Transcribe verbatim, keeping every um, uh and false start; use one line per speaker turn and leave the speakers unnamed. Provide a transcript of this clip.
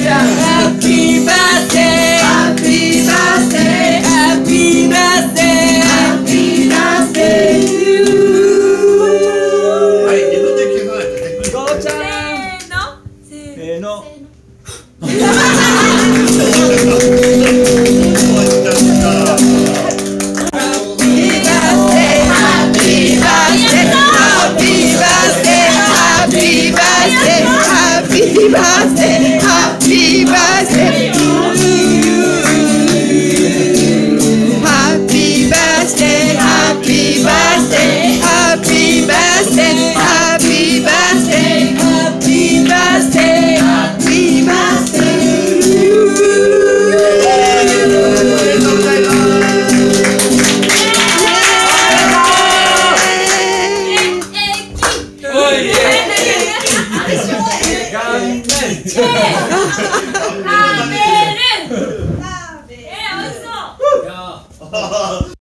ちゃん、ハッピーバースデー、ハッピーバースデー、ハッピーバースデー、ハッピーバースデー。はい、自分で聞かないとね。ゴーちゃん。せーの。Happy birthday, happy birthday to you. Happy birthday, happy birthday, happy birthday, happy birthday, happy birthday, happy birthday to you. おめでとうございます。おい。食べる。え、美味しそう。